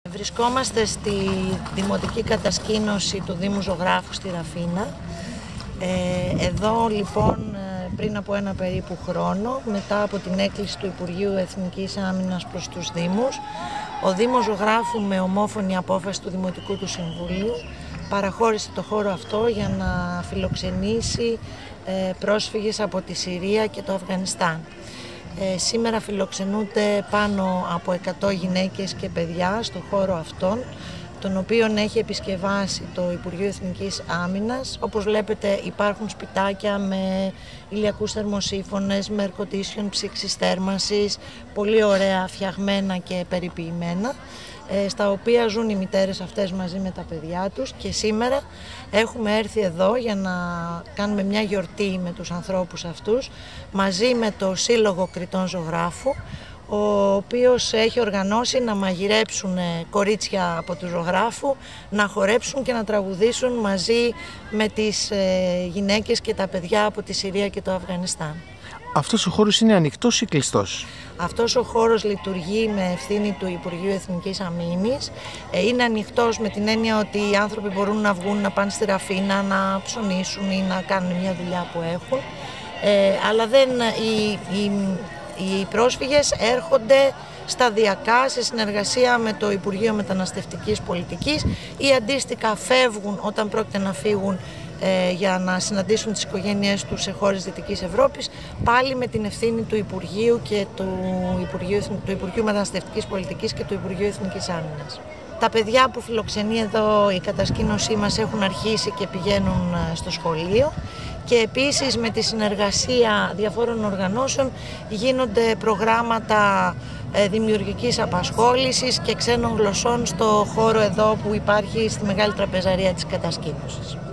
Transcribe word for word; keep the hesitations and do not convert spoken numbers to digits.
Βρισκόμαστε στη δημοτική κατασκήνωση του Δήμου Ζωγράφου στη Ραφίνα. Ε, εδώ λοιπόν πριν από ένα περίπου χρόνο, μετά από την έκκληση του Υπουργείου Εθνικής Άμυνας προς τους Δήμους, ο Δήμος Ζωγράφου με ομόφωνη απόφαση του Δημοτικού του Συμβουλίου παραχώρησε το χώρο αυτό για να φιλοξενήσει ε, πρόσφυγες από τη Συρία και το Αφγανιστάν. Ε, σήμερα φιλοξενούνται πάνω από εκατό γυναίκες και παιδιά στο χώρο αυτόν, τον οποίον έχει επισκευάσει το Υπουργείο Εθνικής Άμυνας. Όπως βλέπετε υπάρχουν σπιτάκια με ηλιακούς θερμοσύφωνες, με air condition, ψήξης θέρμανσης, πολύ ωραία φτιαγμένα και περιποιημένα, στα οποία ζουν οι μητέρες αυτές μαζί με τα παιδιά τους, και σήμερα έχουμε έρθει εδώ για να κάνουμε μια γιορτή με τους ανθρώπους αυτούς μαζί με το Σύλλογο Κριτών Ζωγράφου, ο οποίος έχει οργανώσει να μαγειρέψουν κορίτσια από του Ζωγράφου, να χορέψουν και να τραγουδήσουν μαζί με τις γυναίκες και τα παιδιά από τη Συρία και το Αφγανιστάν. Αυτός ο χώρος είναι ανοιχτός ή κλειστός? Αυτός ο χώρος λειτουργεί με ευθύνη του Υπουργείου Εθνικής Αμήνης. Είναι ανοιχτός με την έννοια ότι οι άνθρωποι μπορούν να βγουν, να πάνε στη Ραφίνα, να ψωνίσουν ή να κάνουν μια δουλειά που έχουν. Ε, αλλά δεν, οι, οι, οι πρόσφυγες έρχονται σταδιακά σε συνεργασία με το Υπουργείο Μεταναστευτικής Πολιτικής ή αντίστοιχα φεύγουν όταν πρόκειται να φύγουν ε, για να συναντήσουν τις οικογένειές τους σε χώρες Δυτικής Ευρώπης, πάλι με την ευθύνη του Υπουργείου και του Υπουργείου, του Υπουργείου Μεταναστευτικής Πολιτικής και του Υπουργείου Εθνικής Άμυνας. Τα παιδιά που φιλοξενεί εδώ η κατασκήνωσή μας έχουν αρχίσει και πηγαίνουν στο σχολείο, και επίσης με τη συνεργασία διαφόρων οργανώσεων γίνονται προγράμματα δημιουργικής απασχόλησης και ξένων γλωσσών στο χώρο εδώ που υπάρχει στη Μεγάλη Τραπεζαρία της κατασκήνωσης.